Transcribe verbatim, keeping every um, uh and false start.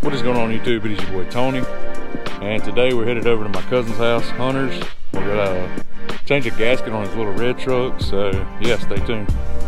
What is going on YouTube? It is your boy Tony, and today we're headed over to my cousin's house, Hunter's. We're gonna uh, change a gasket on his little red truck, so yeah, stay tuned.